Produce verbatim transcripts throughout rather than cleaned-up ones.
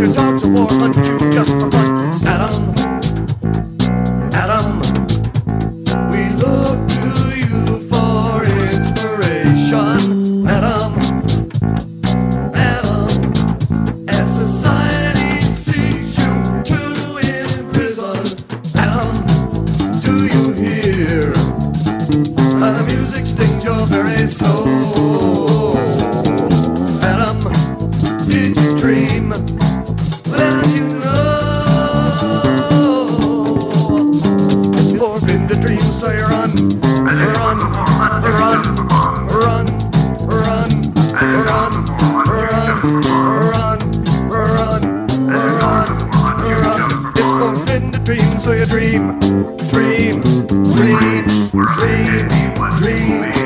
your dogs of war hunt you just for fun. Adam, Adam, we look to you for inspiration. Adam, Adam, as society sees you two in prison. Adam, do you hear how the music stings your very soul? Adam, did you dream? Well, you know it's forbidden to dream, so you run, run, run, run, run, run, run, run, run, run. It's forbidden to dream, so you dream, dream, dream, dream, dream, dream.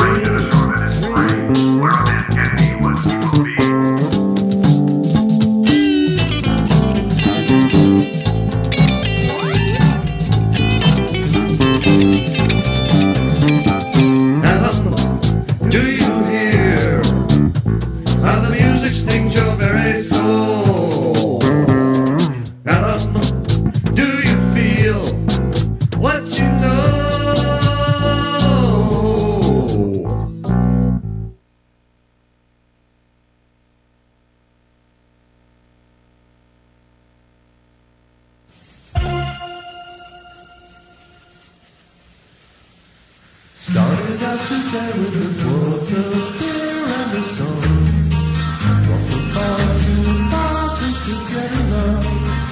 Started out today with a water, beer and a song. Walked from bar to bar just to get along.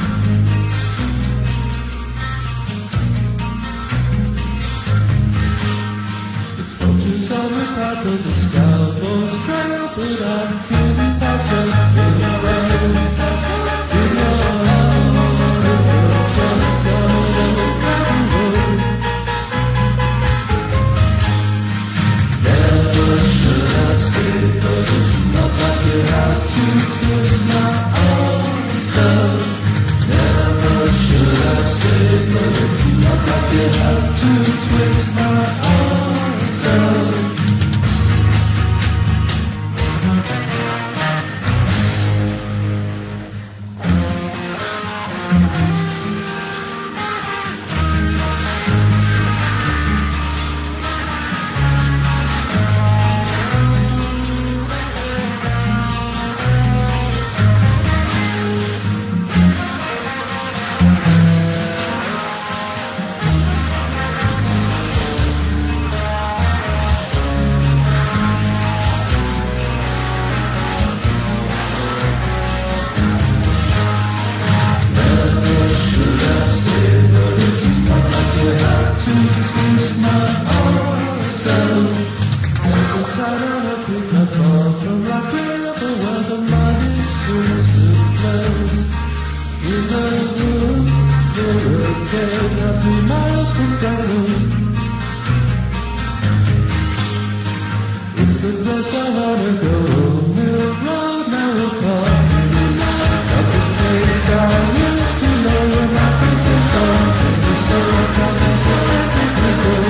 There's vultures on the path of the cowboy's trail, but I couldn't pass up in the rain. You know, you have to twist my arm, so never should have stayed, but it's not like you have to twist my arm, so it's the place I wanna go. Mill Road, Narrow Park. Not the place I used to know when I could sing songs. It's the songs I sing songs to people.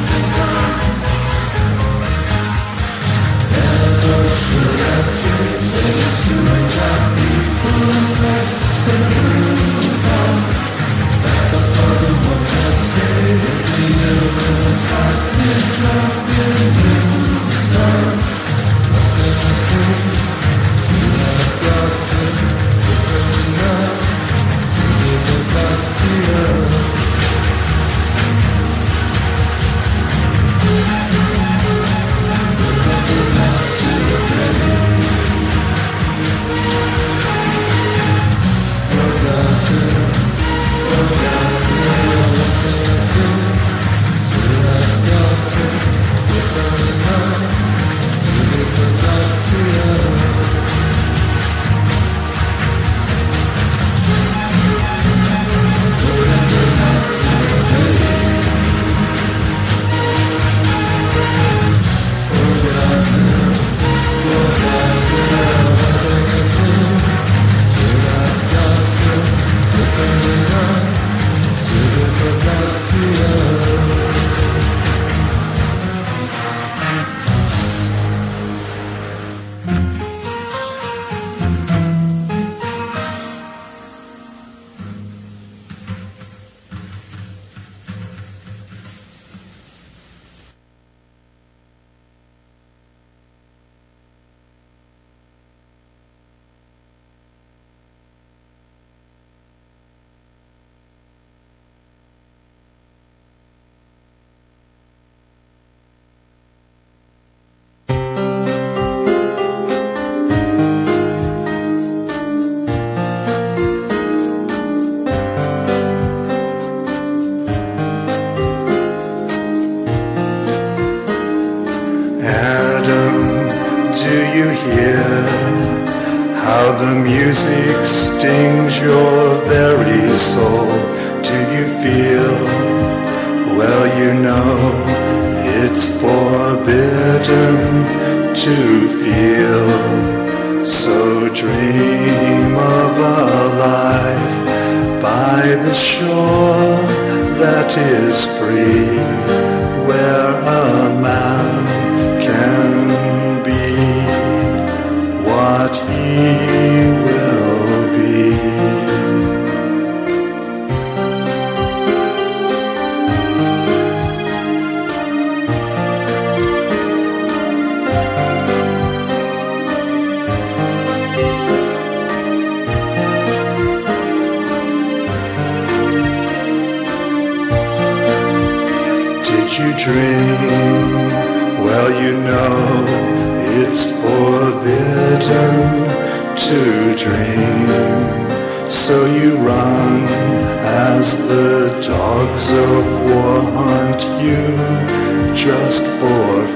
Never should have changed things to attract people and places to move on. That the father once had stayed as the universe had been dropping in the sun. What can I say? Till I've got to different now. To give it back to you. Give it back to you, baby. Do you hear how the music stings your very soul? Do you feel? Well, you know it's forbidden to feel. So dream of a life by the shore that is free, where a man can be what he will be. Did you dream? Well, you know it's forbidden to dream. So you run as the dogs of war hunt you just for